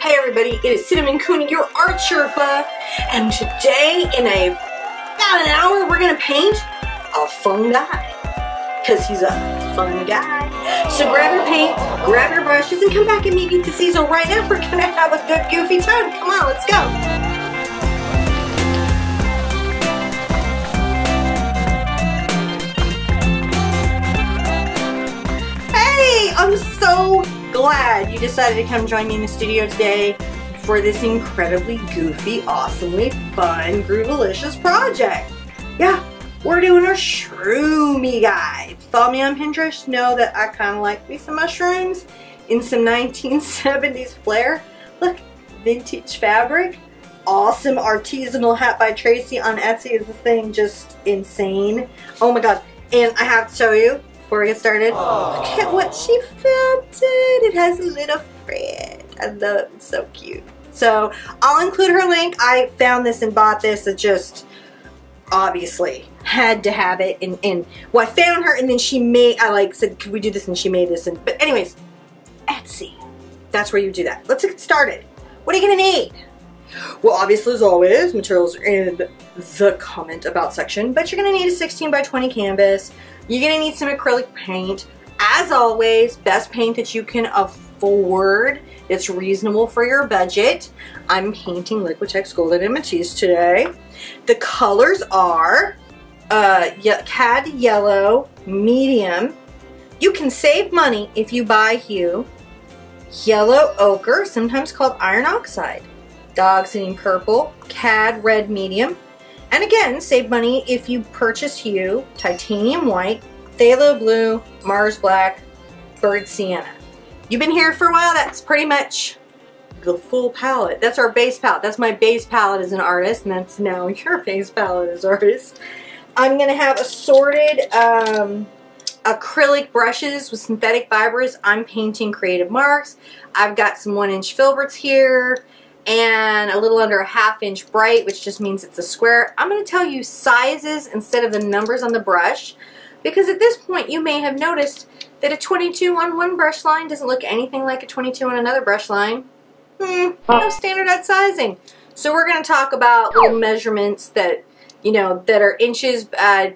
Hey everybody, it is Cinnamon Cooney, your art Sherpa, and today in about an hour we're gonna paint a fun guy, because he's a fun guy. So grab your paint, grab your brushes, and come back and meet me at the easel right now. We're gonna have a good goofy time. Come on, let's go. I'm so glad you decided to come join me in the studio today for this incredibly goofy, awesomely fun, groovalicious project. Yeah, we're doing our shroomy guy. Follow me on Pinterest, know that I kind of like me some mushrooms in some 1970s flair. Look, vintage fabric. Awesome artisanal hat by Tracy on Etsy. Is this thing just insane? Oh my god. And I have to show you, before we get started, look at what she felted. It has a little friend. I love it. It's so cute. So I'll include her link. I found this and bought this. It just obviously had to have it. And well, I found her and then she made, I said, could we do this? And she made this. But anyways, Etsy. That's where you do that. Let's get started. What are you going to need? Well, obviously, as always, materials are in the comment about section, but you're going to need a 16 by 20 canvas. You're going to need some acrylic paint. As always, best paint that you can afford. It's reasonable for your budget. I'm painting liquitex golden and Matisse today. The colors are cad yellow, medium. You can save money if you buy hue. Yellow ochre, sometimes called iron oxide. Dog sitting purple, cad red medium. And again, save money if you purchase hue, titanium white, phthalo blue, Mars black, bird sienna. You've been here for a while, that's pretty much the full palette. That's our base palette. That's my base palette as an artist, and that's now your base palette as an artist. I'm gonna have assorted acrylic brushes with synthetic fibers. I'm painting creative marks. I've got some 1-inch filberts here, and a little under a 1/2 inch bright, which just means it's a square. I'm going to tell you sizes instead of the numbers on the brush, because at this point you may have noticed that a 22 on one brush line doesn't look anything like a 22 on another brush line. No standardized sizing. So we're going to talk about little measurements that, you know, that are inches.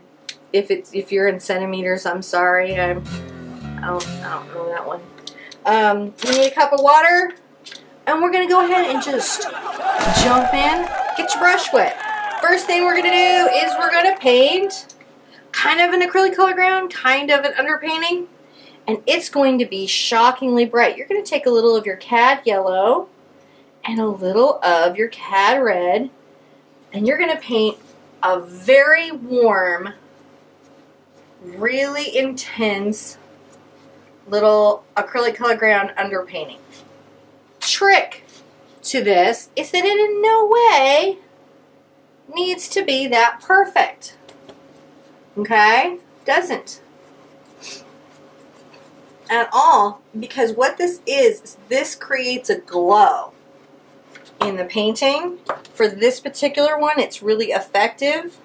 If you're in centimeters, I'm sorry. I don't know that one. We need a cup of water. And we're going to go ahead and just jump in. Get your brush wet. First thing we're going to do is we're going to paint kind of an acrylic color ground, kind of an underpainting. And it's going to be shockingly bright. You're going to take a little of your cad yellow and a little of your cad red. And you're going to paint a very warm, really intense little acrylic color ground underpainting. Trick to this is that it in no way needs to be that perfect. Okay? Doesn't. At all, because what this is this creates a glow in the painting. For this particular one, it's really effective.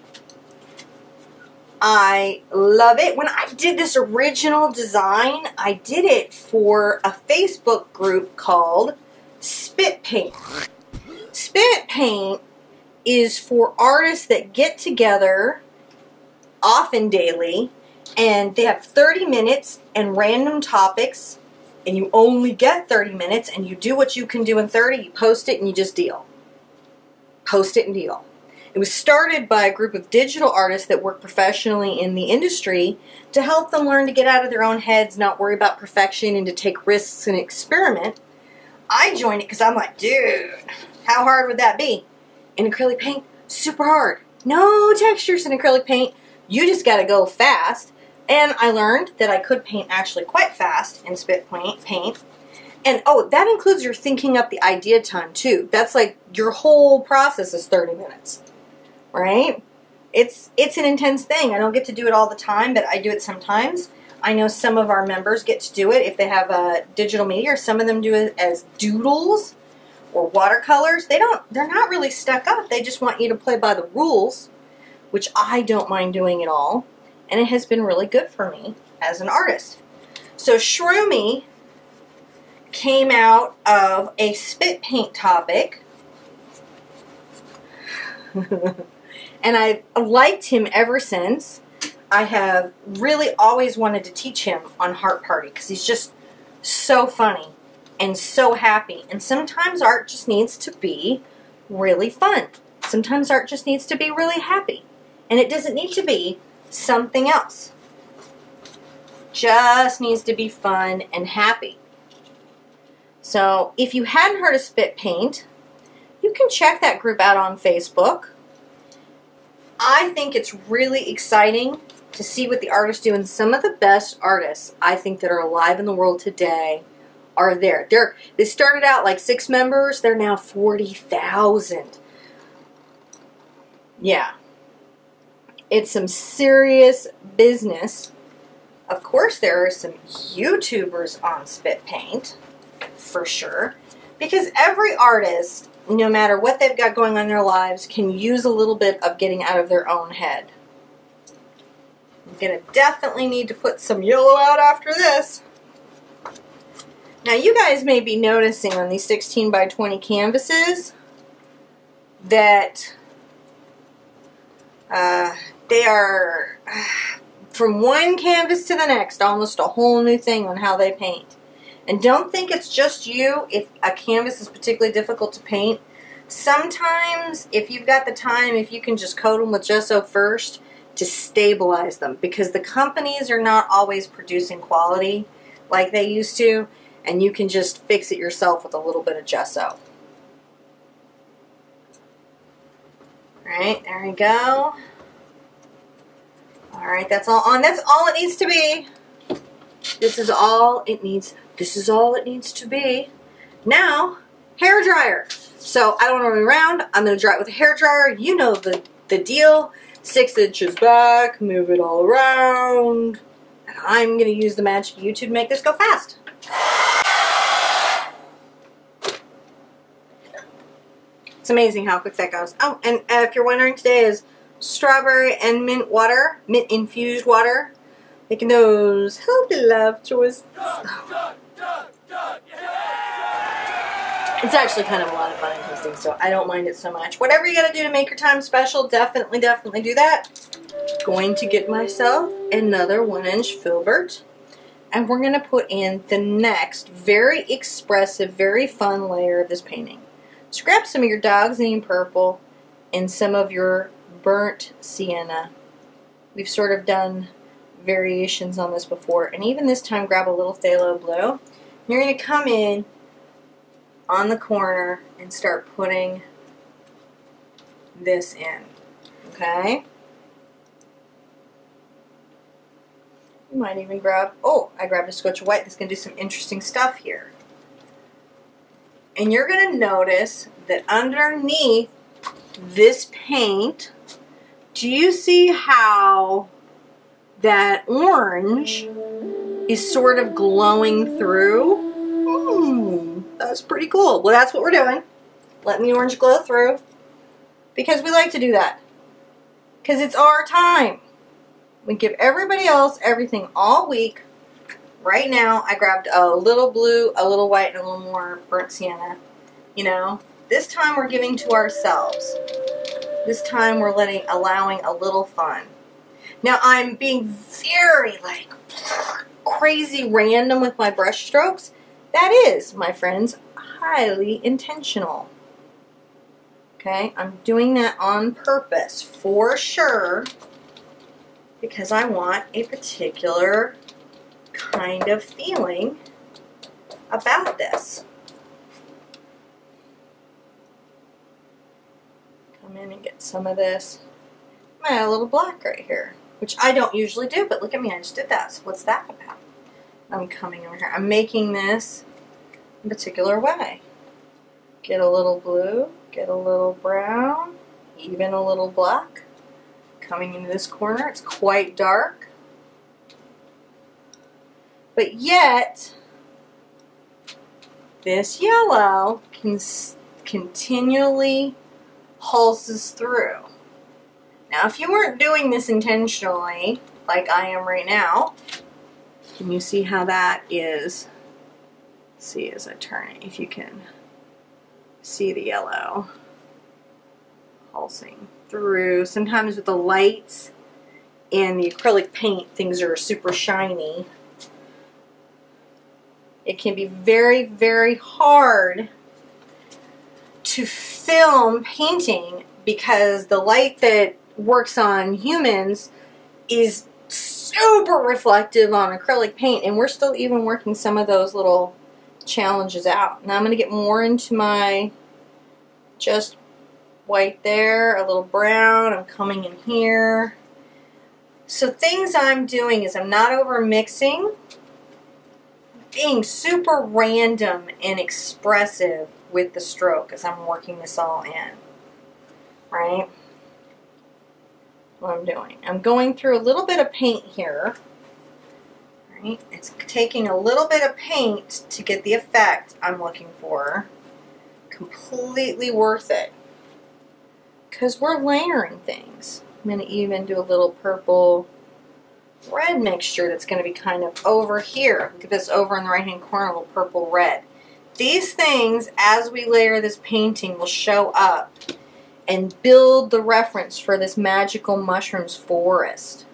I love it. When I did this original design, I did it for a Facebook group called Spit Paint. Spit Paint is for artists that get together often daily, and they have 30 minutes and random topics, and you only get 30 minutes, and you do what you can do in 30. You post it and you just deal. Post it and deal. It was started by a group of digital artists that work professionally in the industry to help them learn to get out of their own heads, not worry about perfection, and to take risks and experiment. I joined it because I'm like, dude, how hard would that be? In acrylic paint, super hard. No textures in acrylic paint. You just got to go fast. And I learned that I could paint actually quite fast in spit paint. And oh, that includes your thinking up the idea time too. That's like your whole process is 30 minutes. Right? It's an intense thing. I don't get to do it all the time, but I do it sometimes. I know some of our members get to do it if they have a digital media, or some of them do it as doodles or watercolors. They're not really stuck up. They just want you to play by the rules, which I don't mind doing at all. And it has been really good for me as an artist. So Shroomy came out of a spit paint topic. And I've liked him ever since. I have really always wanted to teach him on Heart Party because he's just so funny and so happy. And sometimes art just needs to be really fun. Sometimes art just needs to be really happy. And it doesn't need to be something else. Just needs to be fun and happy. So if you hadn't heard of spit paint, you can check that group out on Facebook. I think it's really exciting to see what the artists do, and some of the best artists I think that are alive in the world today are there. They started out like 6 members, they're now 40,000. Yeah. It's some serious business. Of course there are some YouTubers on spit paint, for sure, because every artist, no matter what they've got going on in their lives, can use a little bit of getting out of their own head. I'm going to definitely need to put some yellow out after this. Now you guys may be noticing on these 16 by 20 canvases that they are from one canvas to the next almost a whole new thing on how they paint. And don't think it's just you if a canvas is particularly difficult to paint. Sometimes, if you've got the time, if you can just coat them with gesso first to stabilize them, because the companies are not always producing quality like they used to, and you can just fix it yourself with a little bit of gesso. Alright, there we go. Alright, that's all on. That's all it needs to be. This is all it needs. This is all it needs to be. Now, hair dryer. So I don't want to run around. I'm going to dry it with a hair dryer. You know the deal. 6 inches back, move it all around. And I'm going to use the magic of YouTube to make this go fast. It's amazing how quick that goes. Oh, and if you're wondering, today is strawberry and mint water, mint infused water. Making those healthy love twists. It's actually kind of a lot of fun and tasting, so I don't mind it so much. Whatever you gotta do to make your time special, definitely do that. Going to get myself another 1-inch filbert, and we're gonna put in the next very expressive, very fun layer of this painting. So grab some of your Dog's Name purple and some of your burnt sienna. We've sort of done variations on this before, and even this time grab a little phthalo blue. You're going to come in on the corner and start putting this in, okay? You might even grab, oh, I grabbed a switch of white that's going to do some interesting stuff here. And you're going to notice that underneath this paint, do you see how that orange is sort of glowing through? That's pretty cool. Well, that's what we're doing. Letting the orange glow through. Because we like to do that. Because it's our time. We give everybody else everything all week. Right now, I grabbed a little blue, a little white, and a little more burnt sienna. You know, this time we're giving to ourselves. This time we're allowing a little fun. Now I'm being very crazy random with my brush strokes. That is, my friends, highly intentional. Okay, I'm doing that on purpose for sure because I want a particular kind of feeling about this. Come in and get some of this. I might add a little black right here, which I don't usually do, but look at me, I just did that. So what's that about? I'm coming over here. I'm making this in a particular way. Get a little blue, get a little brown, even a little black. Coming into this corner, it's quite dark. But yet, this yellow continually pulses through. Now, if you weren't doing this intentionally, like I am right now, can you see how that is See as I turn it, if you can see the yellow pulsing through. Sometimes with the lights and the acrylic paint, things are super shiny. It can be very, very hard to film painting because the light that works on humans is super reflective on acrylic paint, and we're still even working some of those little challenges out. Now I'm going to get more into my just white there, a little brown. I'm coming in here. So things I'm doing is I'm not over mixing, being super random and expressive with the stroke as I'm working this all in, right? What I'm doing, I'm going through a little bit of paint here, right? It's taking a little bit of paint to get the effect I'm looking for. Completely worth it because we're layering things. I'm going to even do a little purple red mixture that's going to be kind of over here. Look at this over in the right hand corner, a little purple red. These things, as we layer this painting, will show up and build the reference for this magical mushrooms forest.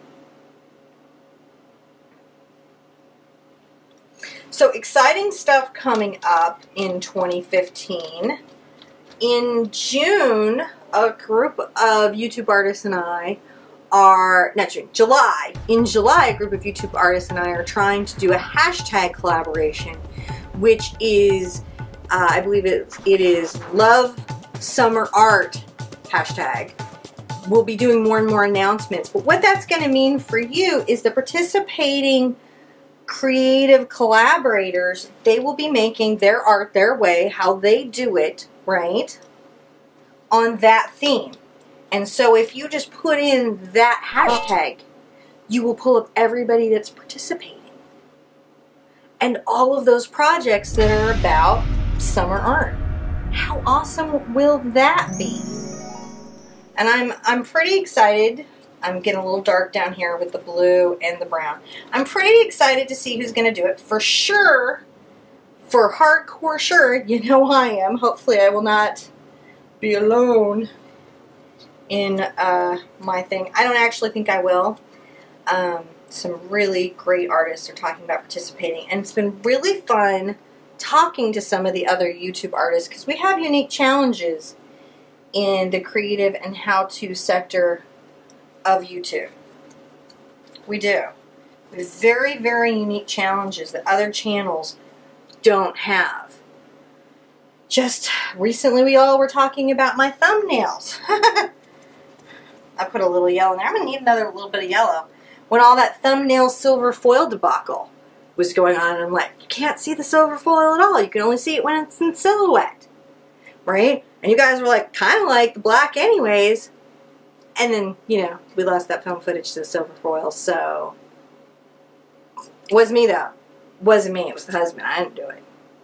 So exciting stuff coming up in 2015. In June, a group of YouTube artists and I are, not June, July. In July, a group of YouTube artists and I are trying to do a hashtag collaboration, which is, I believe it is Love Summer Art hashtag. We'll be doing more and more announcements, but what that's going to mean for you is the participating creative collaborators, they will be making their art their way, how they do it, right, on that theme. And so if you just put in that hashtag, you will pull up everybody that's participating. And all of those projects that are about summer art. How awesome will that be? And I'm pretty excited. I'm getting a little dark down here with the blue and the brown. I'm pretty excited to see who's going to do it. For sure, for hardcore sure, you know I am. Hopefully I will not be alone in my thing. I don't actually think I will. Some really great artists are talking about participating, and it's been really fun talking to some of the other YouTube artists because we have unique challenges in the creative and how-to sector of YouTube. We do. We have very, very unique challenges that other channels don't have. Just recently we all were talking about my thumbnails. I put a little yellow in there. I'm going to need another little bit of yellow. When all that thumbnail silver foil debacle was going on, and I'm like, you can't see the silver foil at all. You can only see it when it's in silhouette. Right? And you guys were like, kind of like the black anyways. And then, you know, we lost that film footage to the silver foil, so it wasn't me though. It wasn't me, it was the husband. I didn't do it.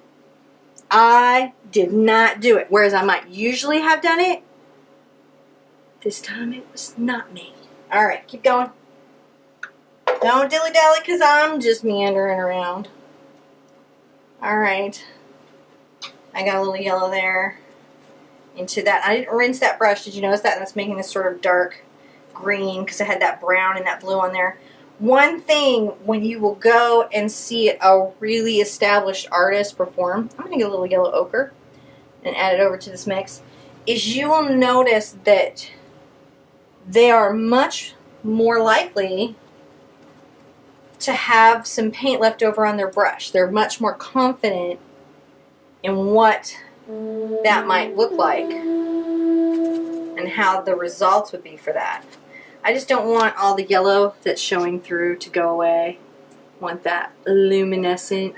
I did not do it. Whereas I might usually have done it, this time it was not me. Alright, keep going. Don't dilly-dally because I'm just meandering around. Alright. I got a little yellow there into that. I didn't rinse that brush. Did you notice that? That's making this sort of dark green because I had that brown and that blue on there. One thing when you will go and see a really established artist perform, I'm going to get a little yellow ochre and add it over to this mix, is you will notice that they are much more likely to have some paint left over on their brush. They're much more confident in what that might look like and how the results would be for that. I just don't want all the yellow that's showing through to go away. I want that luminescence.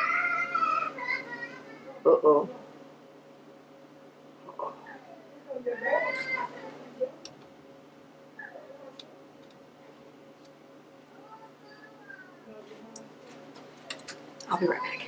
Uh-oh. I'll be right back.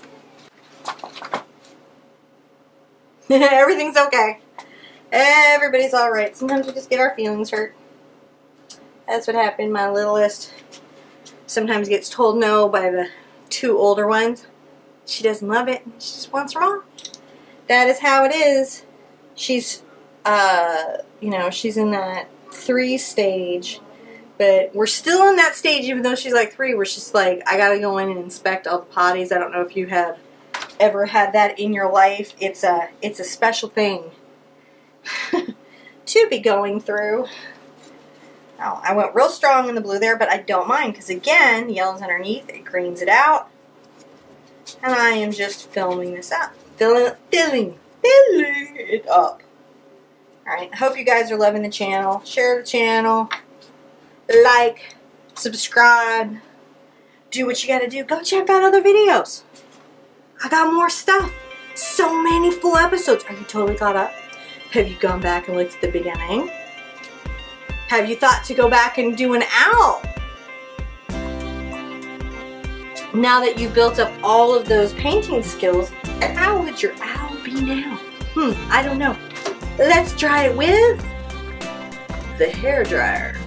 Everything's okay. Everybody's alright. Sometimes we just get our feelings hurt. That's what happened. My littlest sometimes gets told no by the two older ones. She doesn't love it. She just wants her mom. That is how it is. She's, you know, she's in that 3 stage. But we're still in that stage, even though she's like 3, where she's like, I gotta go in and inspect all the potties. I don't know if you have ever had that in your life. It's a special thing to be going through. Oh, I went real strong in the blue there, but I don't mind, because again, the yellow's underneath, it greens it out. And I am just filling this up. Filling it up. Alright, I hope you guys are loving the channel. Share the channel. Like. Subscribe. Do what you gotta do. Go check out other videos. I got more stuff. So many full episodes. Are you totally caught up? Have you gone back and looked at the beginning? Have you thought to go back and do an owl? Now that you've built up all of those painting skills, how would your owl be now? I don't know. Let's try it with the hairdryer.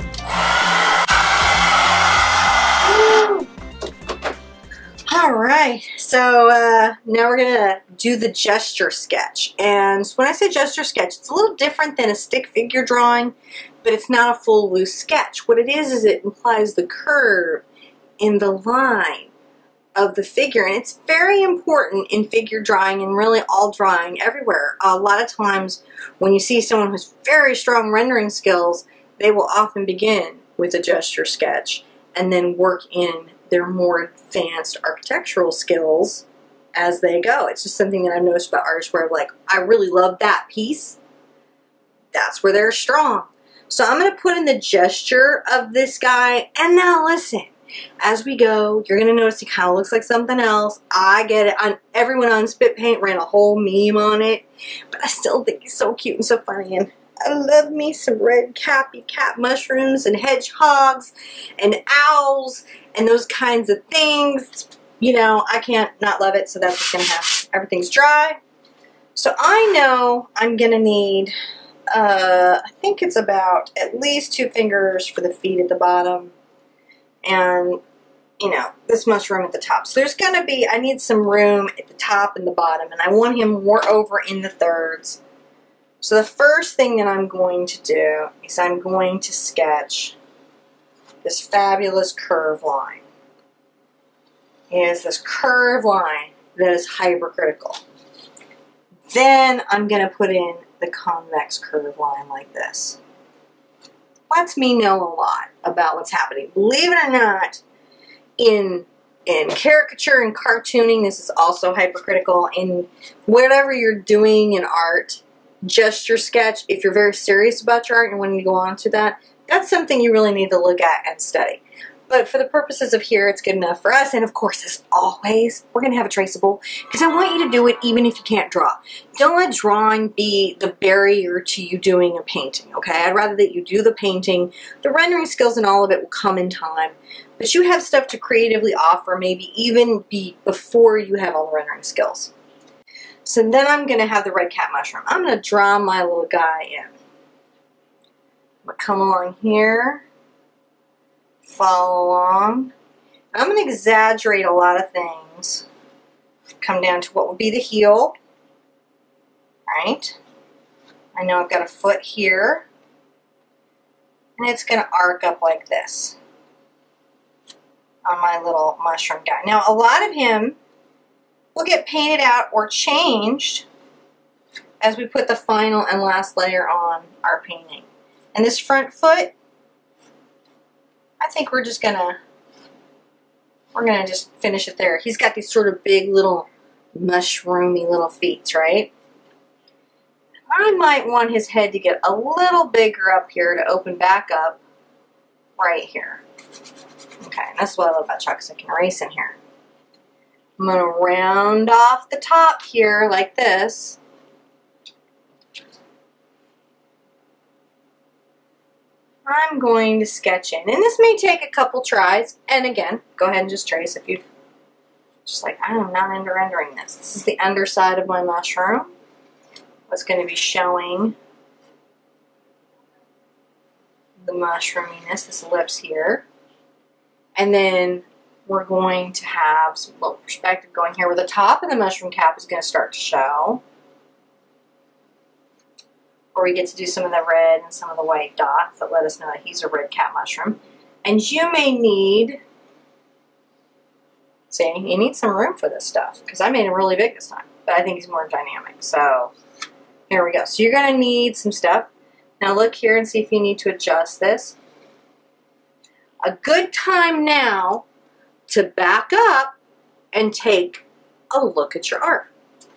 Alright, so now we're going to do the gesture sketch. And when I say gesture sketch, it's a little different than a stick figure drawing, but it's not a full loose sketch. What it is it implies the curve in the line of the figure. And it's very important in figure drawing and really all drawing everywhere. A lot of times when you see someone who's very strong rendering skills, they will often begin with a gesture sketch and then work in their more advanced architectural skills as they go. It's just something that I've noticed about artists where I'm like, I really love that piece. That's where they're strong. So I'm going to put in the gesture of this guy, and now listen. As we go, you're going to notice he kind of looks like something else. I get it. Everyone on Spit Paint ran a whole meme on it, but I still think he's so cute and so funny, and I love me some red cappy cat mushrooms and hedgehogs and owls and those kinds of things. You know, I can't not love it, so that's what's going to happen. Everything's dry. So I know I'm going to need, I think it's about at least 2 fingers for the feet at the bottom. And, you know, this mushroom at the top. So there's going to be, I need some room at the top and the bottom. And I want him more over in the thirds. So the first thing that I'm going to do is I'm going to sketch this fabulous curve line. It is this curve line that is hypercritical. Then I'm going to put in the convex curve line like this. Lets me know a lot about what's happening. Believe it or not, in caricature and cartooning, this is also hypercritical. In whatever you're doing in art, gesture sketch, if you're very serious about your art and wanting to go on to that, that's something you really need to look at and study. But for the purposes of here, it's good enough for us. And of course, as always, we're going to have a traceable because I want you to do it even if you can't draw. Don't let drawing be the barrier to you doing a painting, okay? I'd rather that you do the painting. The rendering skills and all of it will come in time. But you have stuff to creatively offer, maybe even before you have all the rendering skills. So then I'm going to have the red cat mushroom. I'm going to draw my little guy in. I'm going to come along here. Follow along. I'm going to exaggerate a lot of things. Come down to what would be the heel. Right? I know I've got a foot here. And it's going to arc up like this on my little mushroom guy. Now, a lot of him will get painted out or changed as we put the final and last layer on our painting. And this front foot, I think we're just gonna just finish it there. He's got these sort of big little mushroomy little feet, right? I might want his head to get a little bigger up here to open back up right here. Okay, that's what I love about chalk, because I can erase in here. I'm gonna round off the top here like this. I'm going to sketch in, and this may take a couple tries, and again, go ahead and just trace if you just like, I am not into rendering this. This is the underside of my mushroom. What's going to be showing the mushroominess, this ellipse here, and then we're going to have some little perspective going here where the top of the mushroom cap is going to start to show. Where we get to do some of the red and some of the white dots that let us know that he's a red cap mushroom. And you may need, see, you need some room for this stuff because I made him really big this time, but I think he's more dynamic. So here we go. So you're going to need some stuff. Now look here and see if you need to adjust this. A good time now to back up and take a look at your art.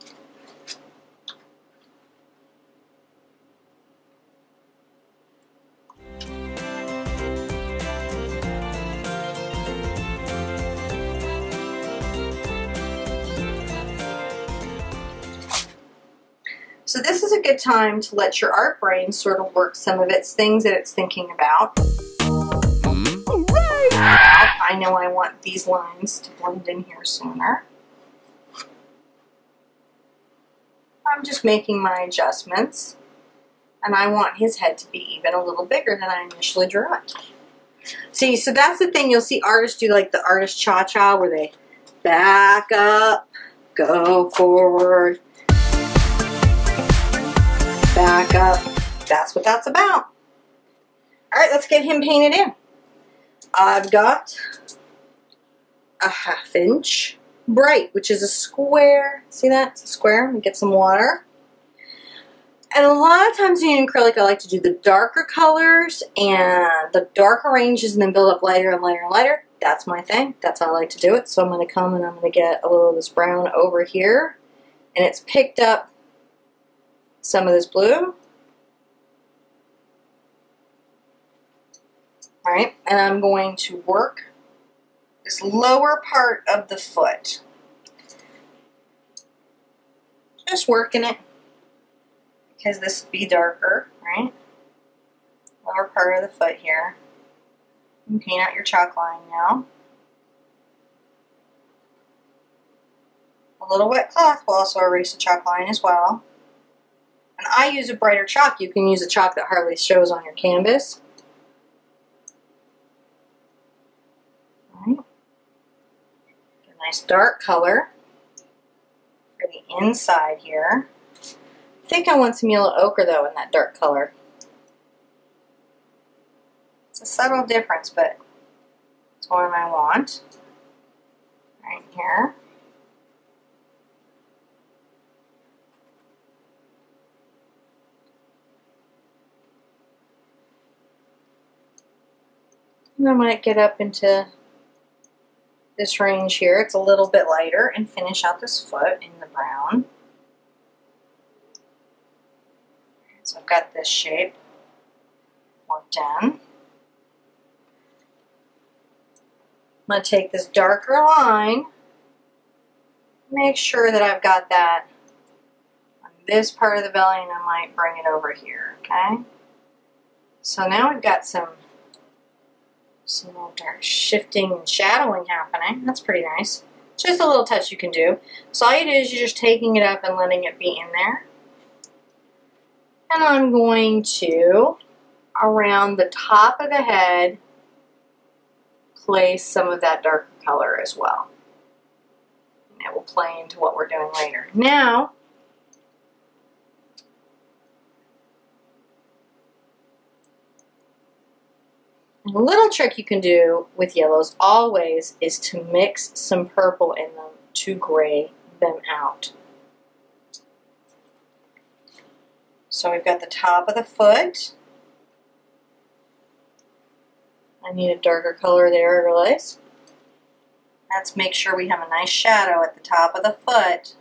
So this is a good time to let your art brain sort of work some of its things that it's thinking about. I know I want these lines to blend in here sooner. I'm just making my adjustments. And I want his head to be even a little bigger than I initially drew it. See, so that's the thing. You'll see artists do like the artist cha-cha where they back up, go forward, back up. That's what that's about. All right, let's get him painted in. I've got a 1/2 inch bright, which is a square. See that? It's a square. Let me get some water. And a lot of times in acrylic, I like to do the darker colors and the darker ranges and then build up lighter and lighter and lighter. That's my thing. That's how I like to do it. So I'm going to come and I'm going to get a little of this brown over here. And it's picked up some of this blue. All right, and I'm going to work this lower part of the foot. Just working it because this would be darker, right? Lower part of the foot here. You can paint out your chalk line now. A little wet cloth will also erase the chalk line as well. And I use a brighter chalk. You can use a chalk that hardly shows on your canvas. Nice dark color for the inside here. I think I want some yellow ochre though in that dark color. It's a subtle difference, but it's one I want. Right here. And I might get up into this range here. It's a little bit lighter and finish out this foot in the brown. So I've got this shape worked in. I'm going to take this darker line, make sure that I've got that on this part of the belly, and I might bring it over here, okay? So now we've got some little dark shifting and shadowing happening. That's pretty nice. Just a little touch you can do. So all you do is you're just taking it up and letting it be in there. And I'm going to, around the top of the head, place some of that darker color as well. And it will play into what we're doing later. Now, a little trick you can do with yellows always is to mix some purple in them to gray them out. So we've got the top of the foot. I need a darker color there, I realize. Let's make sure we have a nice shadow at the top of the foot.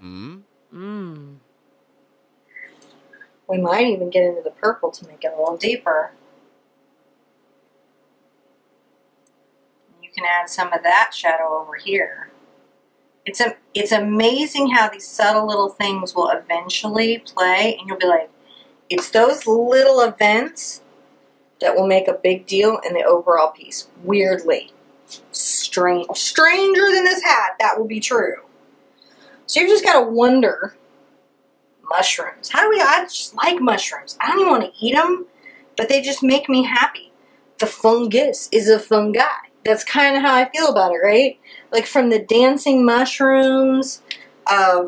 We might even get into the purple to make it a little deeper. You can add some of that shadow over here. It's amazing how these subtle little things will eventually play, and you'll be like, it's those little events that will make a big deal in the overall piece. Weirdly. Stranger than this hat, that will be true. So you've just got to wonder, mushrooms. I just like mushrooms. I don't even want to eat them, but they just make me happy. The fungus is a fungi. That's kind of how I feel about it, right? Like from the dancing mushrooms of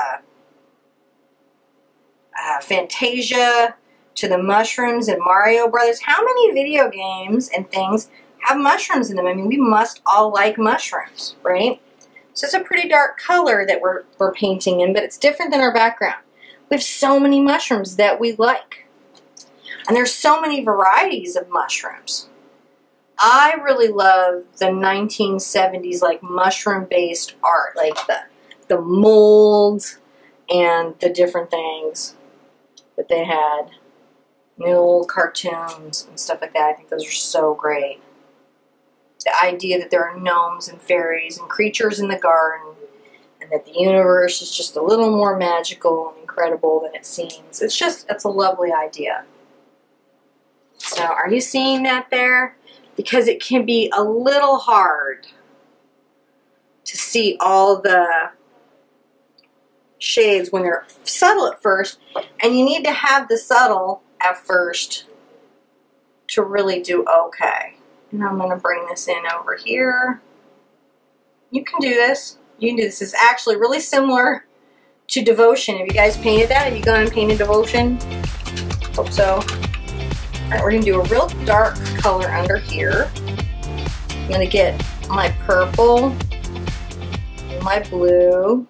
Fantasia to the mushrooms in Mario Brothers. How many video games and things have mushrooms in them? I mean, we must all like mushrooms, right? So it's a pretty dark color that we're painting in, but it's different than our background. We have so many mushrooms that we like. And there's so many varieties of mushrooms. I really love the 1970s like mushroom-based art, like the molds and the different things that they had. The old cartoons and stuff like that. I think those are so great. The idea that there are gnomes and fairies and creatures in the garden, and that the universe is just a little more magical and incredible than it seems. It's a lovely idea. So are you seeing that there? Because it can be a little hard to see all the shades when they're subtle at first, and you need to have the subtle at first to really do okay. And I'm going to bring this in over here. You can do this. You can do this. It's actually really similar to Devotion. Have you guys painted that? Have you gone and painted Devotion? Hope so. Alright, we're going to do a real dark color under here. I'm going to get my purple and my blue.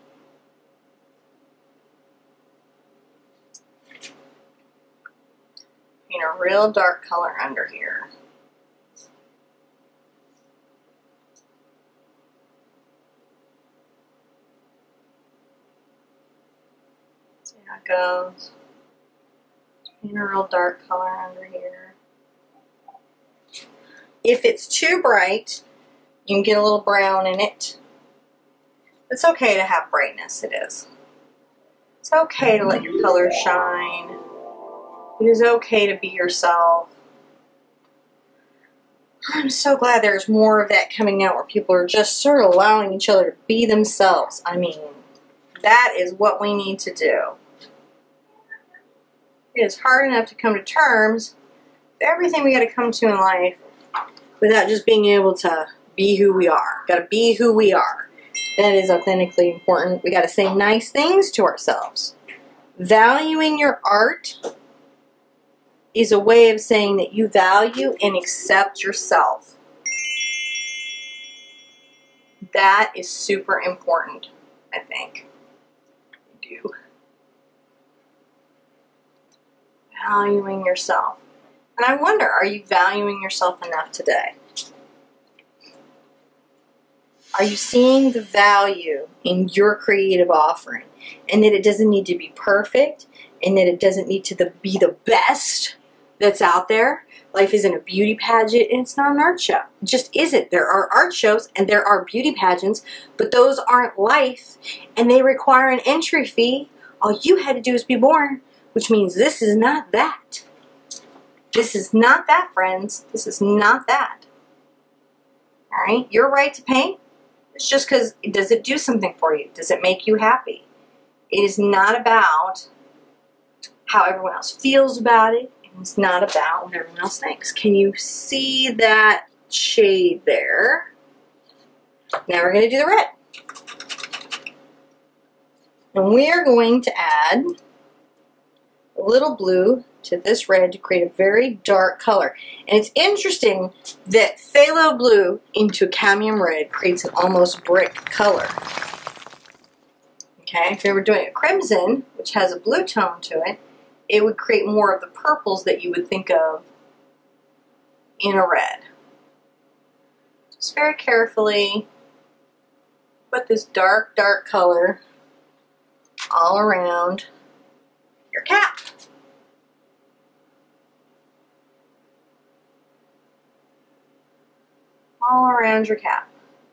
Paint a real dark color under here. See how it goes. Paint a real dark color under here. If it's too bright, you can get a little brown in it. It's okay to have brightness, it is. It's okay to let your colors shine. It is okay to be yourself. I'm so glad there's more of that coming out where people are just sort of allowing each other to be themselves. I mean, that is what we need to do. It is hard enough to come to terms with everything we got to come to in life without just being able to be who we are. Got to be who we are. That is authentically important. We got to say nice things to ourselves. Valuing your art is a way of saying that you value and accept yourself. That is super important, I think. You do. Valuing yourself. And I wonder, are you valuing yourself enough today? Are you seeing the value in your creative offering? And that it doesn't need to be perfect, and that it doesn't need to be the best that's out there. Life isn't a beauty pageant, and it's not an art show. It just isn't. There are art shows and there are beauty pageants, but those aren't life, and they require an entry fee. All you had to do is be born, which means this is not that. This is not that, friends. This is not that. Alright? Your right to paint, it's just because, does it do something for you? Does it make you happy? It is not about how everyone else feels about it. It's not about what everyone else thinks. Can you see that shade there? Now we're going to do the red. And we are going to add a little blue to this red to create a very dark color. And it's interesting that phthalo blue into cadmium red creates an almost brick color. Okay, if we were doing a crimson, which has a blue tone to it, it would create more of the purples that you would think of in a red. Just very carefully put this dark, dark color all around your cap. All around your cap.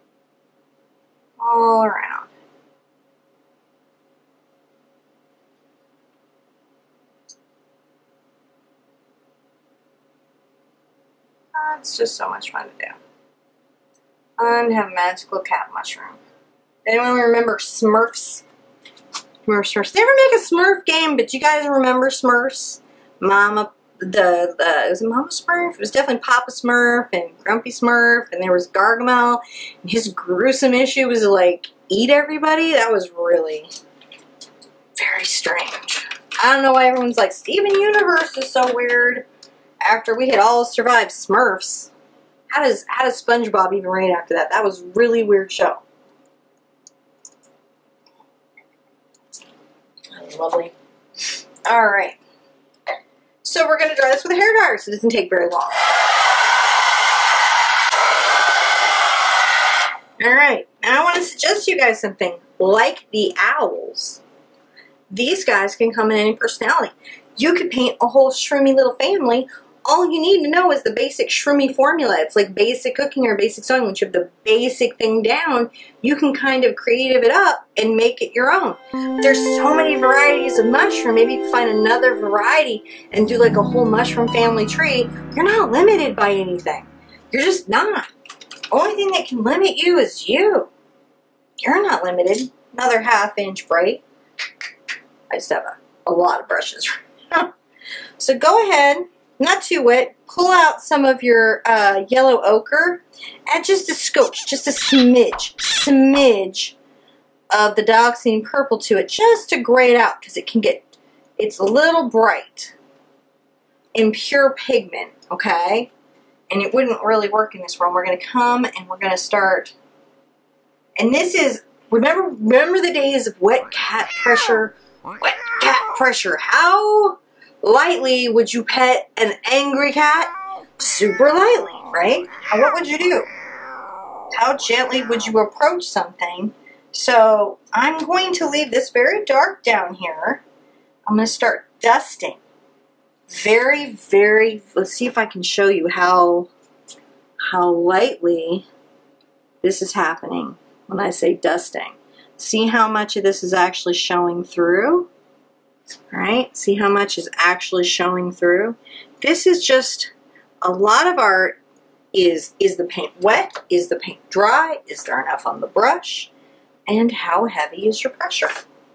All around. It's just so much fun to do. Fun to have a magical cap mushroom. Anyone remember Smurfs? Remember Smurfs? They never make a Smurf game, but you guys remember Smurfs? Mama, it was Mama Smurf? It was definitely Papa Smurf and Grumpy Smurf, and there was Gargamel, and his gruesome issue was to, like, eat everybody. That was really very strange. I don't know why everyone's like, Steven Universe is so weird after we had all survived Smurfs. How does SpongeBob even reign after that? That was a really weird show. That was lovely. Alright. So we're going to dry this with a hairdryer so it doesn't take very long. Alright. Now I want to suggest to you guys something. Like the owls, these guys can come in any personality. You could paint a whole shroomy little family. All you need to know is the basic shroomy formula. It's like basic cooking or basic sewing. Once you have the basic thing down, you can kind of creative it up and make it your own. There's so many varieties of mushroom. Maybe you can find another variety and do like a whole mushroom family tree. You're not limited by anything. You're just not. Only thing that can limit you is you. You're not limited. Another ½ inch bright. I just have a lot of brushes. So go ahead. Not too wet. Pull out some of your yellow ochre. Add just a scotch, just a smidge of the dioxazine purple to it, just to gray it out, because it's a little bright in pure pigment, okay? And it wouldn't really work in this room. We're going to come and we're going to start. And this is, remember the days of wet cat pressure? Wet cat pressure. How lightly would you pet an angry cat? Super lightly, right? Now what would you do? How gently would you approach something? So I'm going to leave this very dark down here. I'm going to start dusting. Very, very, let's see if I can show you how lightly this is happening when I say dusting. See how much of this is actually showing through? All right, see how much is actually showing through? This is just, a lot of art is the paint wet? Is the paint dry? Is there enough on the brush? And how heavy is your pressure?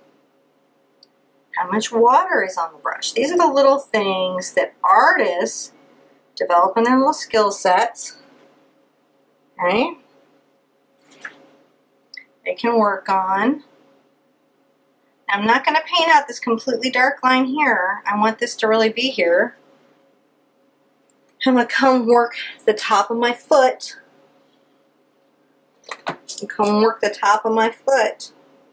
How much water is on the brush? These are the little things that artists develop in their little skill sets, right? They can work on. I'm not going to paint out this completely dark line here. I want this to really be here. I'm going to come work the top of my foot. Come work the top of my foot.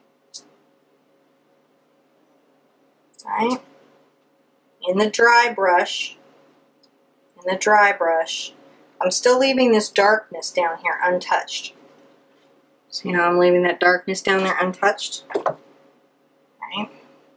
Right? In the dry brush. In the dry brush. I'm still leaving this darkness down here untouched. See how I'm leaving that darkness down there untouched? Right?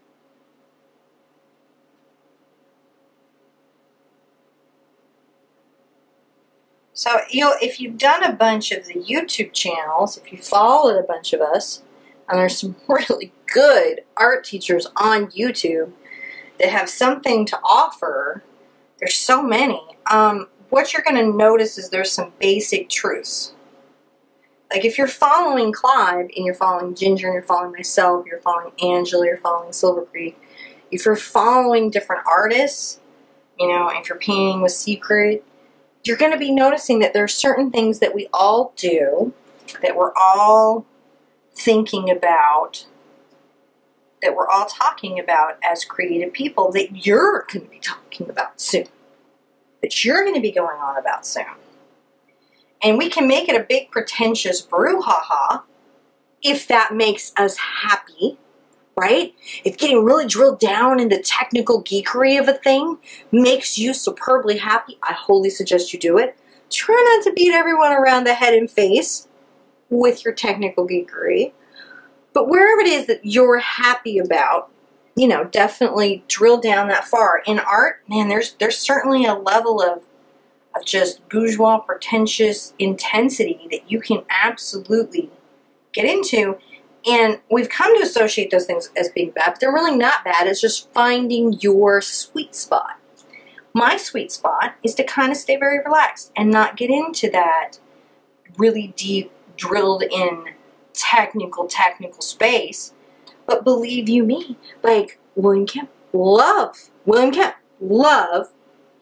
So if you've done a bunch of the YouTube channels, if you followed a bunch of us, and there's some really good art teachers on YouTube that have something to offer, there's so many. What you're going to notice is there's some basic truths. Like if you're following Clive, and you're following Ginger, and you're following myself, you're following Angela, you're following Silver Creek, if you're following different artists, you know, if you're painting with Secret, you're going to be noticing that there are certain things that we all do, that we're all thinking about, that we're all talking about as creative people, that you're going to be talking about soon, that you're going to be going on about soon. And we can make it a big pretentious brouhaha if that makes us happy, right? If getting really drilled down in the technical geekery of a thing makes you superbly happy, I wholly suggest you do it. Try not to beat everyone around the head and face with your technical geekery. But wherever it is that you're happy about, you know, definitely drill down that far. In art, man, there's certainly a level of just bourgeois, pretentious intensity that you can absolutely get into. And we've come to associate those things as being bad, but they're really not bad. It's just finding your sweet spot. My sweet spot is to kind of stay very relaxed and not get into that really deep, drilled in technical space. But believe you me, like William Kemp, love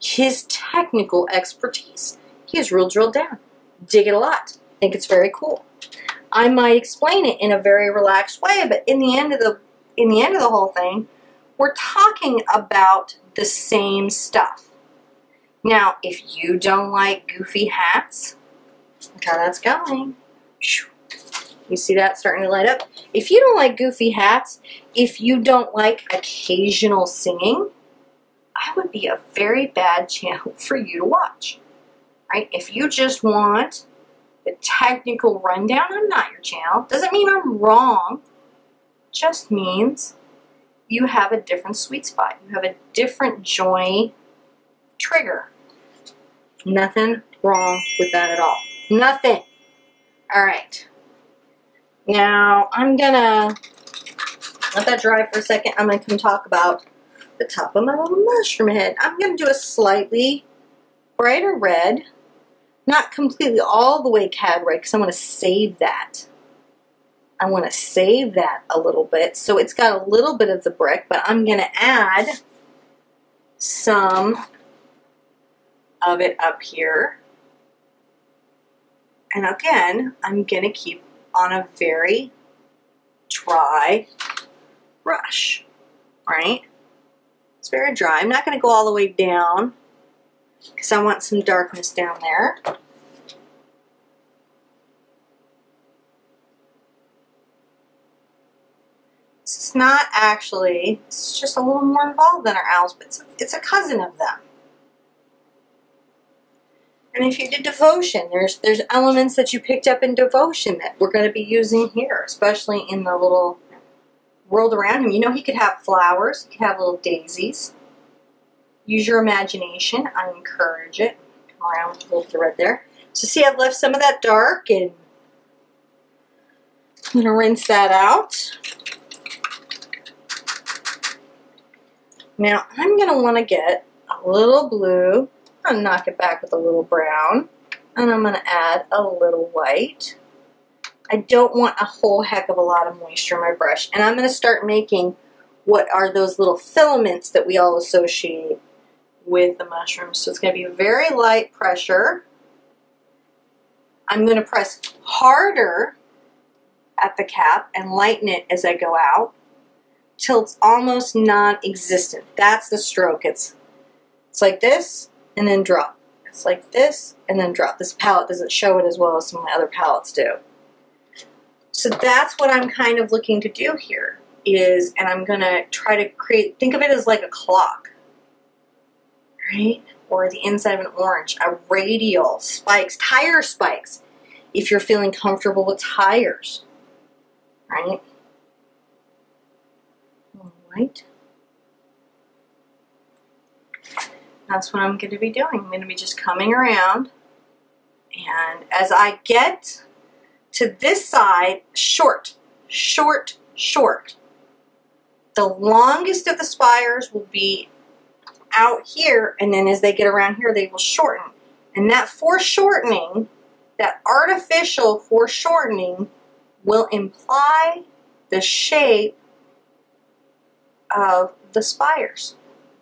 his technical expertise. He is real drilled down. Dig it a lot. Think it's very cool. I might explain it in a very relaxed way, but in the end of the whole thing, we're talking about the same stuff. Now, if you don't like goofy hats, look how that's going. You see that starting to light up? If you don't like goofy hats, if you don't like occasional singing, I would be a very bad channel for you to watch. Right? If you just want the technical rundown, I'm not your channel. Doesn't mean I'm wrong. Just means you have a different sweet spot. You have a different joy trigger. Nothing wrong with that at all. Nothing. All right. Now, I'm going to let that dry for a second. I'm going to come talk about the top of my little mushroom head. I'm going to do a slightly brighter red. Not completely all the way cad red, because I want to save that. I want to save that a little bit. So it's got a little bit of the brick, but I'm going to add some of it up here. And again, I'm going to keep on a very dry brush, right? It's very dry. I'm not going to go all the way down because I want some darkness down there. This is not actually, it's just a little more involved than our owls, but it's a cousin of them. And if you did devotion, there's elements that you picked up in devotion that we're going to be using here, especially in the little world around him. You know, he could have flowers, he could have little daisies. Use your imagination. I encourage it. Come around with a little bit of red there. So see, I've left some of that dark, and I'm going to rinse that out. Now, I'm going to want to get a little blue. I'm going to knock it back with a little brown. And I'm going to add a little white. I don't want a whole heck of a lot of moisture in my brush. And I'm going to start making what are those little filaments that we all associate with the mushrooms. So it's going to be very light pressure. I'm going to press harder at the cap and lighten it as I go out till it's almost non-existent. That's the stroke. It's like this and then drop. It's like this and then drop. This palette doesn't show it as well as some of my other palettes do. So that's what I'm kind of looking to do here is, and I'm going to try to create, think of it as like a clock, right? Or the inside of an orange, a radial, spikes, tire spikes, if you're feeling comfortable with tires, right? All right. That's what I'm going to be doing. I'm going to be just coming around, and as I get to this side, short, short, short. The longest of the spires will be out here, and then as they get around here, they will shorten. And that foreshortening, that artificial foreshortening, will imply the shape of the spires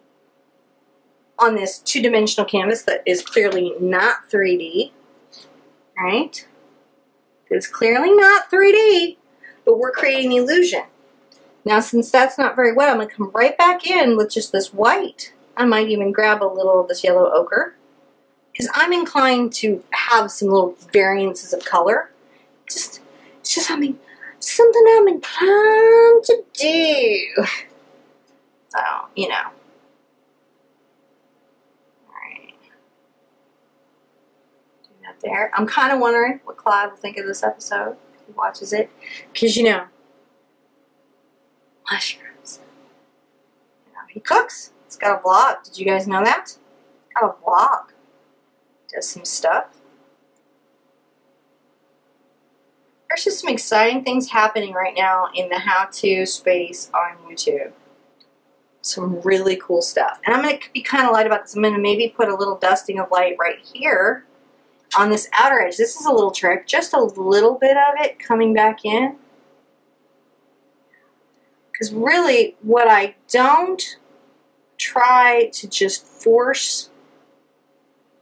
on this two-dimensional canvas that is clearly not 3D, right? It's clearly not 3D, but we're creating the illusion. Now, since that's not very wet, I'm going to come right back in with just this white. I might even grab a little of this yellow ochre, because I'm inclined to have some little variances of color. It's just something I'm inclined to do. So, you know. Alright. Do that there. I'm kind of wondering what Clive will think of this episode if he watches it. Because, you know, mushrooms. You know, he cooks. He's got a vlog. Did you guys know that? He's got a vlog. Does some stuff. There's just some exciting things happening right now in the how-to space on YouTube. Some really cool stuff. And I'm going to be kind of light about this. I'm going to maybe put a little dusting of light right here on this outer edge. This is a little trick. Just a little bit of it coming back in. Because really, what I don't try to just force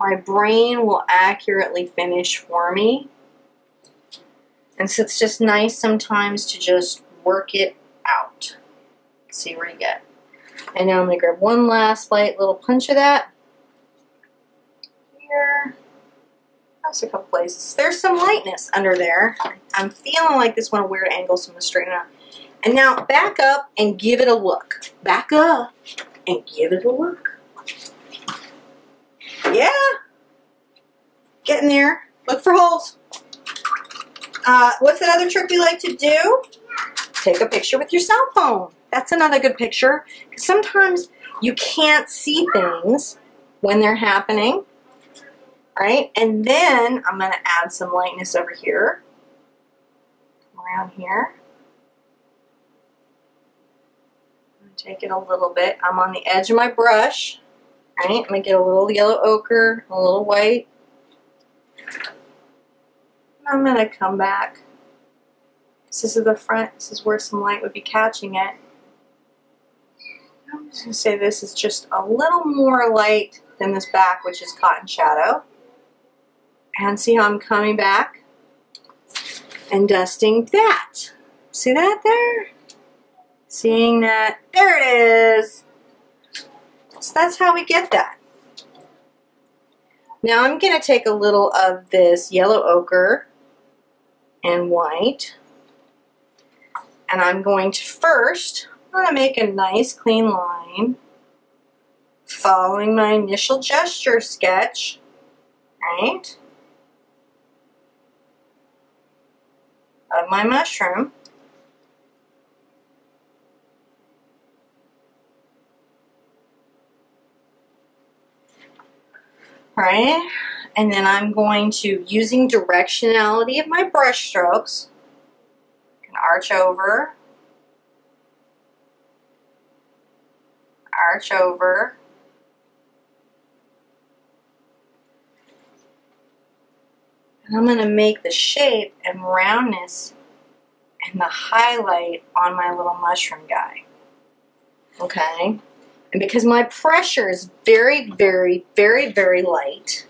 my brain will accurately finish for me. And so it's just nice sometimes to just work it out. See where you get. And now I'm going to grab one last light little punch of that. Here. That's a couple places. There's some lightness under there. I'm feeling like this one a weird angle, so I'm going to straighten it out. And now back up and give it a look. Back up and give it a look. Yeah. Getting there. Look for holes. What's that other trick we like to do? Take a picture with your cell phone. That's another good picture. Because sometimes you can't see things when they're happening. Right? And then I'm going to add some lightness over here. Around here. I'm going to take it a little bit. I'm on the edge of my brush. Right? I'm going to get a little yellow ochre, a little white. I'm going to come back. This is the front. This is where some light would be catching it. I'm just going to say this is just a little more light than this back, which is cotton shadow. And see how I'm coming back and dusting that. See that there? Seeing that? There it is. So that's how we get that. Now I'm going to take a little of this yellow ochre and white. And I'm going to first, I'm going to make a nice clean line following my initial gesture sketch, right, of my mushroom. Right, and then I'm going to, using directionality of my brush strokes, can arch over, and I'm going to make the shape and roundness and the highlight on my little mushroom guy. Okay? And because my pressure is very, very, very, very light,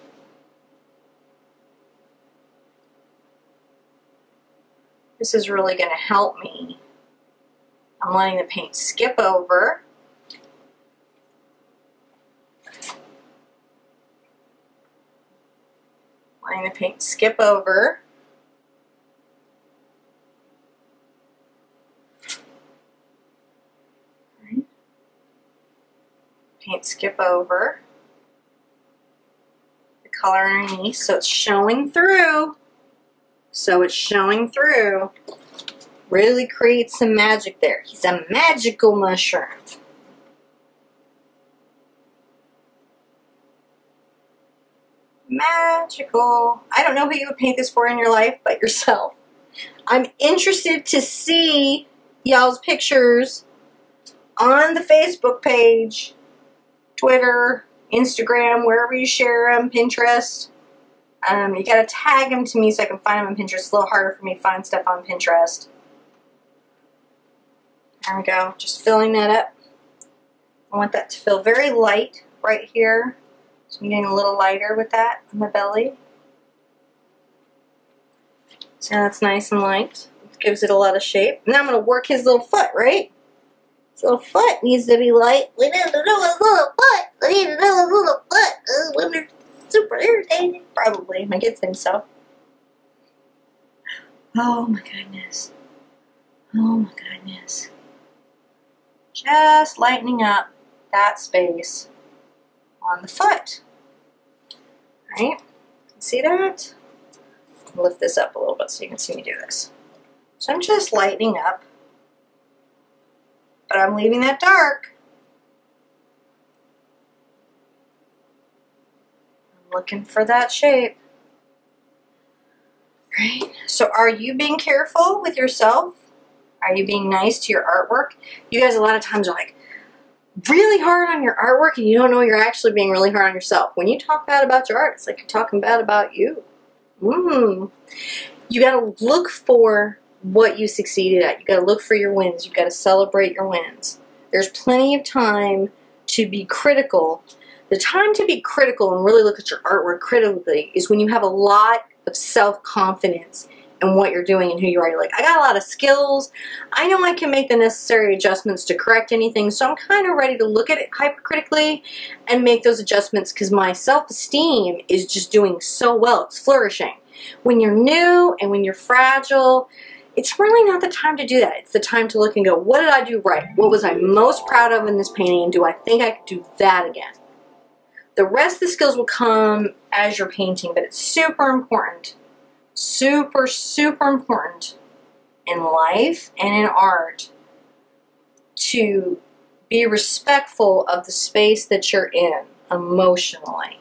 this is really going to help me. I'm letting the paint skip over. Letting the paint skip over. Paint skip over the color underneath so it's showing through. Really creates some magic there. He's a magical mushroom. Magical. I don't know who you would paint this for in your life but yourself. I'm interested to see y'all's pictures on the Facebook page, Twitter, Instagram, wherever you share them, Pinterest. You gotta tag them to me so I can find them on Pinterest. It's a little harder for me to find stuff on Pinterest. There we go, just filling that up. I want that to feel very light right here. So I'm getting a little lighter with that on the belly. So that's nice and light. It gives it a lot of shape. Now I'm gonna work his little foot, right? His little foot needs to be light. We need to do his little foot. We need to do his little foot. Women are super irritating. Probably. My kids think so. Oh my goodness. Oh my goodness. Just lightening up that space on the foot. Right? See that? Lift this up a little bit so you can see me do this. So I'm just lightening up. But I'm leaving that dark. I'm looking for that shape. Right? So are you being careful with yourself? Are you being nice to your artwork? You guys a lot of times are like really hard on your artwork and you don't know you're actually being really hard on yourself. When you talk bad about your art, it's like you're talking bad about you. You gotta look for what you succeeded at. You gotta look for your wins. You gotta celebrate your wins. There's plenty of time to be critical. The time to be critical and really look at your artwork critically is when you have a lot of self-confidence in what you're doing and who you are. You're like, I got a lot of skills. I know I can make the necessary adjustments to correct anything, so I'm kind of ready to look at it hypercritically and make those adjustments because my self-esteem is just doing so well. It's flourishing. When you're new and when you're fragile, it's really not the time to do that. It's the time to look and go, what did I do right? What was I most proud of in this painting, and do I think I could do that again? The rest of the skills will come as you're painting, but it's super important, super, super important in life and in art to be respectful of the space that you're in emotionally.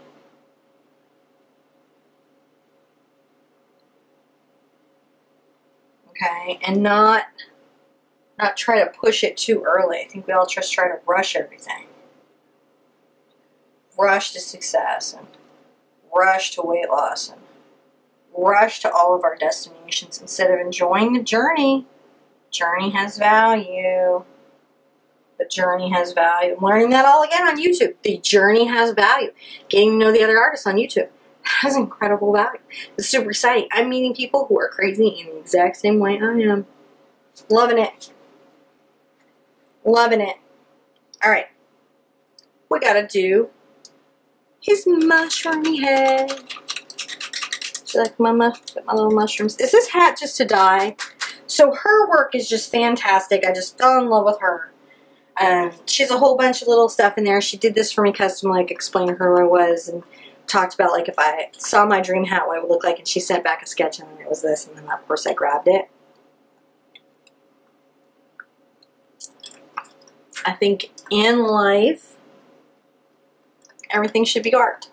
Okay, and not try to push it too early. I think we all just try to rush everything. Rush to success and rush to weight loss and rush to all of our destinations instead of enjoying the journey. Journey has value. The journey has value. I'm learning that all again on YouTube. The journey has value. Getting to know the other artists on YouTube has incredible value. It's super exciting. I'm meeting people who are crazy in the exact same way I am. Loving it. Loving it. Alright. We gotta do his mushroomy head. She like my little mushrooms. Is this hat just to dye? So her work is just fantastic. I just fell in love with her. She has a whole bunch of little stuff in there. She did this for me custom, like explain to her who I was and talked about like if I saw my dream hat, what it would look like, and she sent back a sketch and it was this, and then of course I grabbed it. I think in life, everything should be art.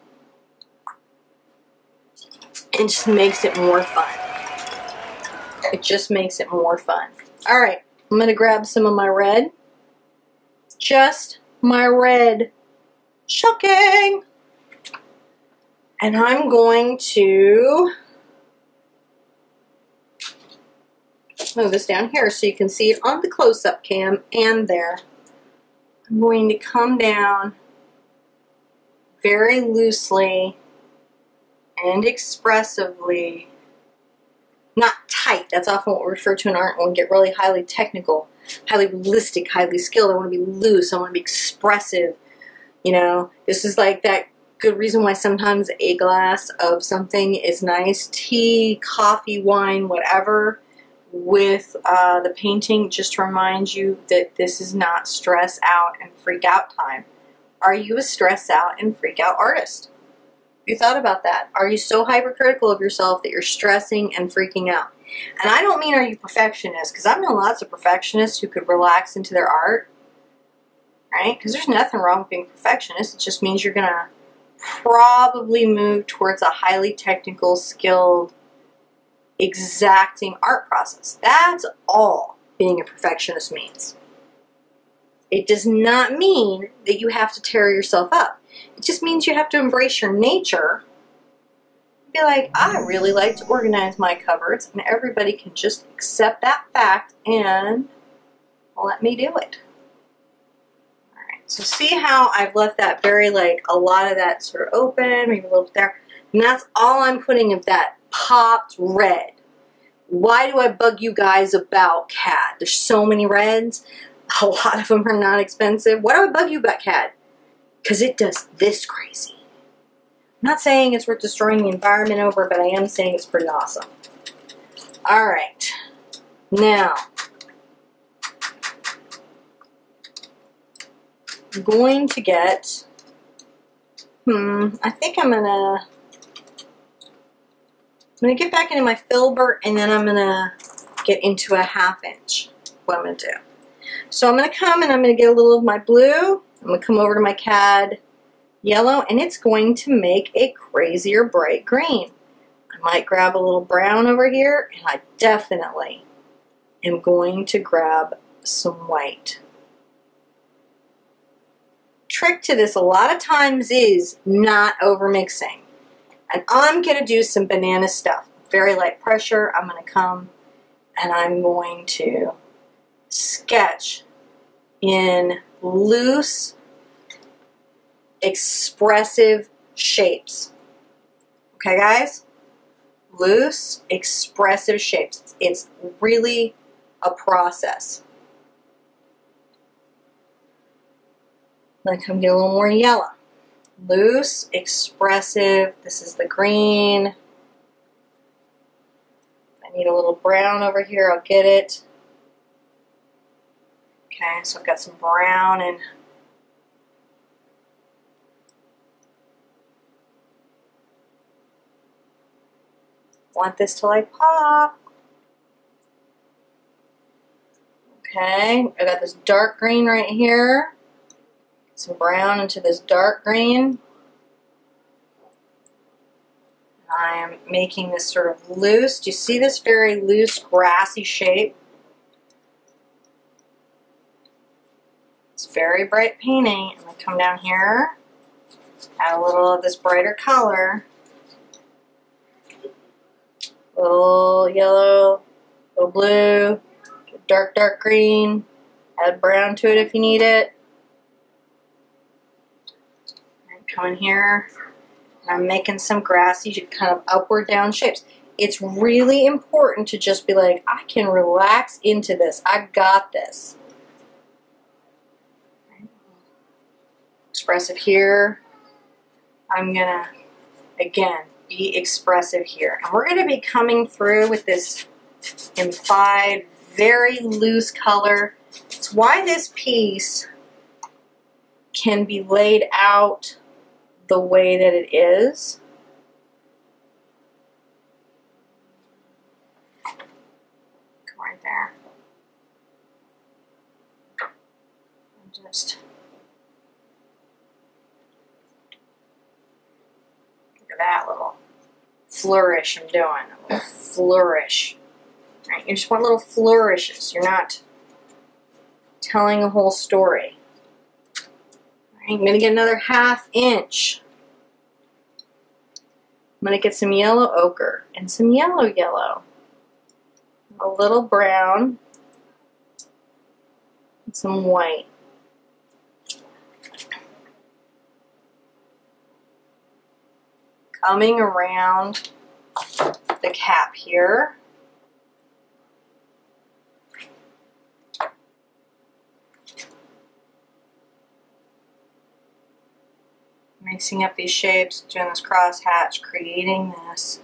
It just makes it more fun. It just makes it more fun. Alright, I'm going to grab some of my red. Just my red. Shocking! And I'm going to move this down here so you can see it on the close-up cam and there. I'm going to come down very loosely and expressively, not tight. That's often what we refer to in art when we get really highly technical, highly realistic, highly skilled. I want to be loose. I want to be expressive. You know, this is like that good reason why sometimes a glass of something is nice. Tea, coffee, wine, whatever, with the painting, just to remind you that this is not stress out and freak out time. Are you a stress out and freak out artist? Have you thought about that? Are you so hypercritical of yourself that you're stressing and freaking out? And I don't mean are you perfectionist, because I've known lots of perfectionists who could relax into their art, right? Because there's nothing wrong with being a perfectionist. It just means you're going to probably move towards a highly technical, skilled, exacting art process. That's all being a perfectionist means. It does not mean that you have to tear yourself up. It just means you have to embrace your nature. Be like, I really like to organize my cupboards, and everybody can just accept that fact and let me do it. Alright, so see how I've left that very, like, a lot of that sort of open, maybe a little bit there. And that's all I'm putting of that popped red. Why do I bug you guys about CAD? There's so many reds. A lot of them are not expensive. Why do I bug you about CAD? Because it does this crazy. I'm not saying it's worth destroying the environment over, but I am saying it's pretty awesome. Alright. Now, I'm going to get, I think I'm going to get back into my filbert, and then I'm going to get into a 1/2 inch. What I'm going to do. So I'm going to come and I'm going to get a little of my blue. I'm going to come over to my CAD yellow, and it's going to make a crazier bright green. I might grab a little brown over here, and I definitely am going to grab some white. Trick to this a lot of times is not over mixing. And I'm going to do some banana stuff. Very light pressure. I'm going to come and I'm going to sketch in loose expressive shapes. Okay, guys? Loose, expressive shapes. It's really a process. I'm going to come get a little more yellow. Loose, expressive. This is the green. I need a little brown over here. I'll get it. Okay, so I've got some brown and want this to like pop. Okay, I got this dark green right here. Some brown into this dark green. I am making this sort of loose. Do you see this very loose, grassy shape? It's very bright painting. I'm going to come down here, add a little of this brighter color. Little yellow, little blue, dark, dark green. Add brown to it if you need it. Come in here, and I'm making some grassy kind of upward down shapes. It's really important to just be like, I can relax into this. I've got this. Expressive here. I'm gonna, again, be expressive here. And we're gonna be coming through with this implied, very loose color. It's why this piece can be laid out the way that it is. Come right there. And just look at that little flourish I'm doing. A little flourish. Right? You just want little flourishes. You're not telling a whole story. I'm going to get another 1/2 inch. I'm going to get some yellow ochre and some yellow yellow. A little brown and some white. Coming around the cap here. Mixing up these shapes, doing this crosshatch, creating this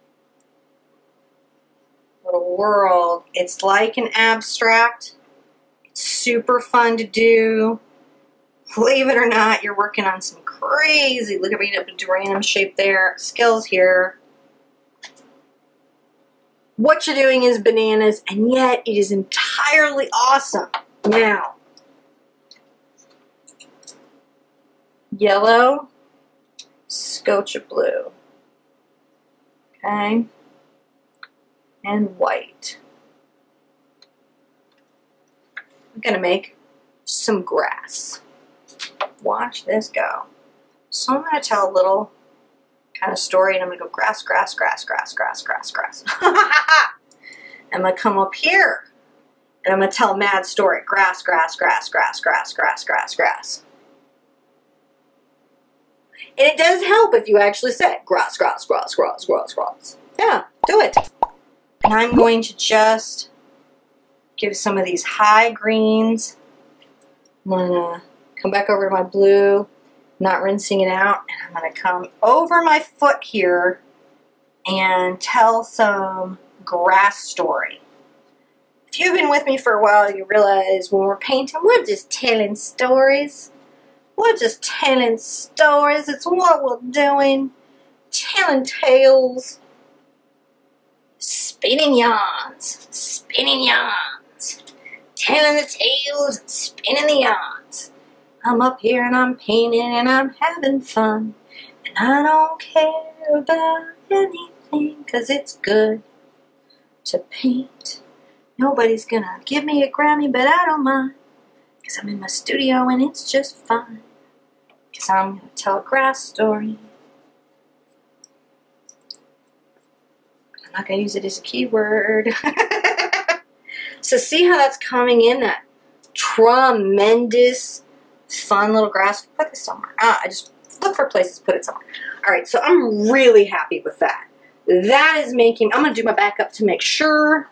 little world. It's like an abstract. It's super fun to do. Believe it or not, you're working on some crazy, look at me up a random shape there, skills here. What you're doing is bananas, and yet it is entirely awesome. Now, yellow, Scotia blue, okay, and white. I'm going to make some grass. Watch this go. So I'm going to tell a little kind of story, and I'm going to go grass, grass, grass, grass, grass, grass, grass. I'm going to come up here, and I'm going to tell a mad story. Grass, grass, grass, grass, grass, grass, grass, grass. And it does help if you actually say grass, grass, grass, grass, grass, grass. Yeah, do it. And I'm going to just give some of these high greens. I'm going to come back over to my blue, not rinsing it out. And I'm going to come over my foot here and tell some grass story. If you've been with me for a while, you realize when we're painting, we're just telling stories. We're just telling stories. It's what we're doing. Telling tales. Spinning yarns. Spinning yarns. Telling the tales and spinning the yarns. I'm up here and I'm painting and I'm having fun. And I don't care about anything, 'cause it's good to paint. Nobody's gonna give me a Grammy, but I don't mind. 'Cause I'm in my studio and it's just fun. 'Cause I'm going to tell a grass story. I'm not going to use it as a keyword. So see how that's coming in, that tremendous fun little grass. Put this somewhere. I just look for places to put it somewhere. All right, so I'm really happy with that. That is making, I'm going to do my backup to make sure.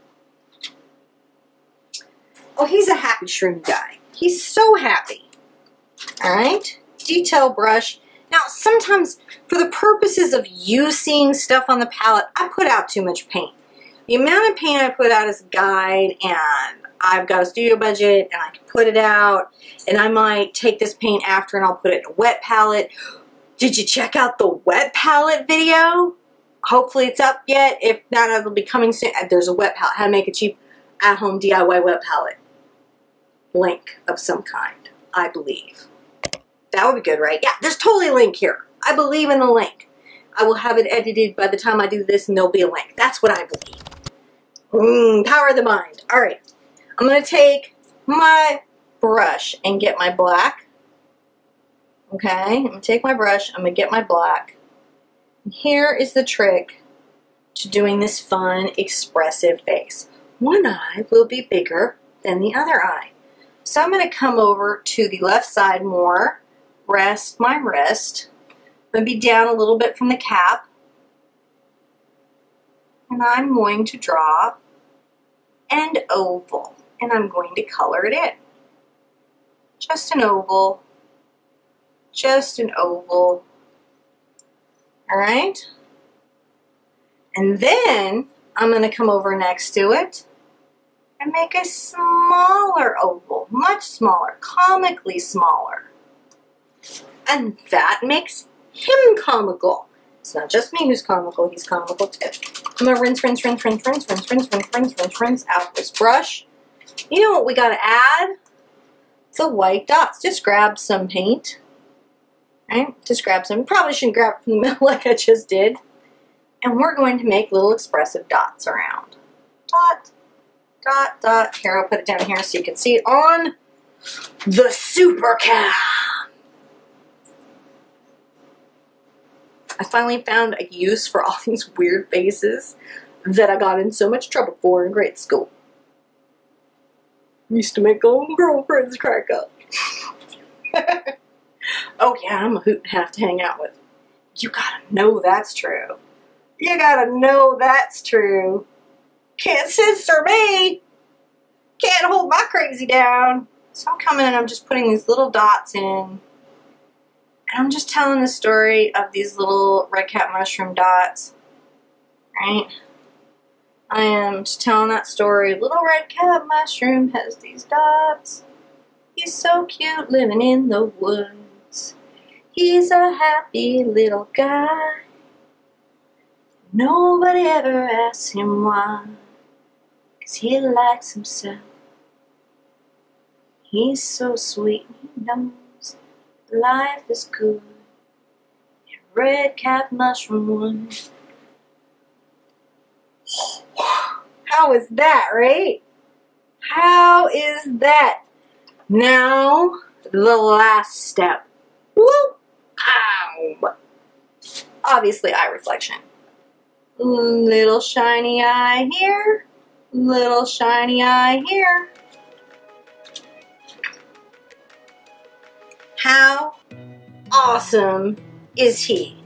Oh, he's a happy shroom guy. He's so happy. All right, detail brush. Now, sometimes for the purposes of you seeing stuff on the palette, I put out too much paint. The amount of paint I put out is a guide, and I've got a studio budget, and I can put it out, and I might take this paint after and I'll put it in a wet palette. Did you check out the wet palette video? Hopefully it's up yet. If not, it'll be coming soon. There's a wet palette, how to make a cheap at-home DIY wet palette. Link of some kind, I believe. That would be good, right? Yeah, there's totally a link here. I believe in the link. I will have it edited by the time I do this, and there'll be a link. That's what I believe. Power of the mind. All right. I'm going to take my brush and get my black. Okay, I'm going to take my brush. I'm going to get my black. And here is the trick to doing this fun, expressive face. One eye will be bigger than the other eye. So I'm going to come over to the left side more. Rest my wrist. I'm going to be down a little bit from the cap. And I'm going to draw an oval. And I'm going to color it in. Just an oval. Just an oval. Alright? And then I'm going to come over next to it and make a smaller oval. Much smaller. Comically smaller. And that makes him comical. It's not just me who's comical, he's comical too. I'm going to rinse out this brush. You know what we got to add? The white dots. Just grab some paint. Right? Just grab some. Probably shouldn't grab it from the middle like I just did. And we're going to make little expressive dots around. Dot, dot, dot. Here, I'll put it down here so you can see it on the super cam. I finally found a use for all these weird faces that I got in so much trouble for in grade school. Used to make old girlfriends crack up. Oh yeah, I'm a hoot and half to hang out with. You gotta know that's true. You gotta know that's true. Can't censor me. Can't hold my crazy down. So I'm coming and I'm just putting these little dots in. And I'm just telling the story of these little red cap mushroom dots. Right? I am just telling that story. Little red cap mushroom has these dots. He's so cute living in the woods. He's a happy little guy. Nobody ever asks him why. 'Cause he likes himself. He's so sweet, he knows life is good. And red cap mushroom one. How is that, right? How is that? Now, the last step. Whoop! Ow! Obviously, eye reflection. Little shiny eye here. Little shiny eye here. How awesome is he?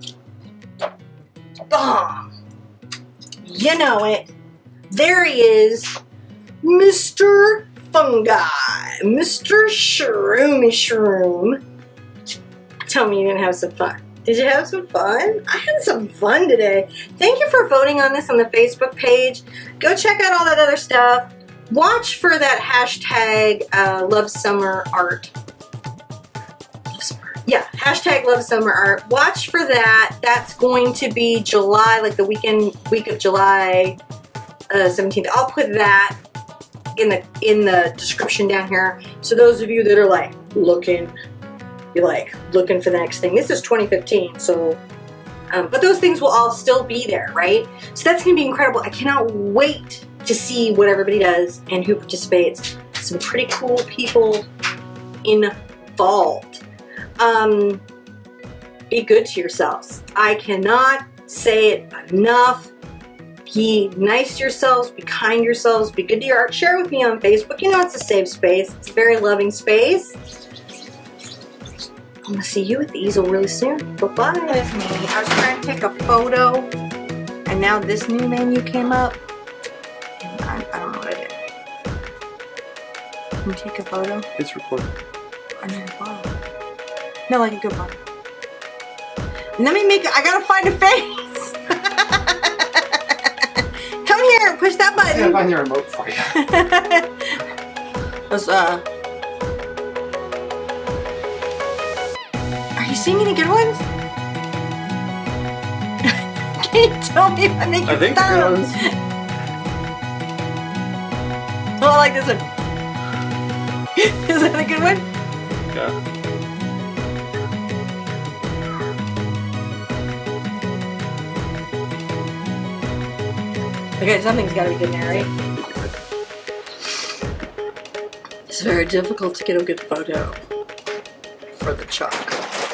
Bomb! You know it. There he is, Mr. FunGuy, Mr. Shroomy Shroom. Tell me you didn't have some fun. Did you have some fun? I had some fun today. Thank you for voting on this on the Facebook page. Go check out all that other stuff. Watch for that hashtag Love Summer Art. Yeah, hashtag Love Summer Art. Watch for that. That's going to be July, like the week of July 17th. I'll put that in the description down here. So those of you that are like looking for the next thing. This is 2015, so but those things will all still be there, right? So that's gonna be incredible. I cannot wait to see what everybody does and who participates. Some pretty cool people involved. Be good to yourselves. I cannot say it enough. Be nice to yourselves, be kind to yourselves, be good to your art. Share with me on Facebook. You know it's a safe space. It's a very loving space. I'm gonna see you at the easel really soon. Bye-bye. That's me. I was trying to take a photo, and now this new menu came up. And I don't know what I did. Can you take a photo? It's recording. I need a photo. No, like a good one. Let me make it. I gotta find a face. Come here. Push that button. I gotta find the remote for you. Let's, are you seeing any good ones? Can you tell me if I make I think the good ones. Oh, I like this one. Is that a good one? Yeah. Okay, something's gotta be good now, right? It's very difficult to get a good photo for the chalk.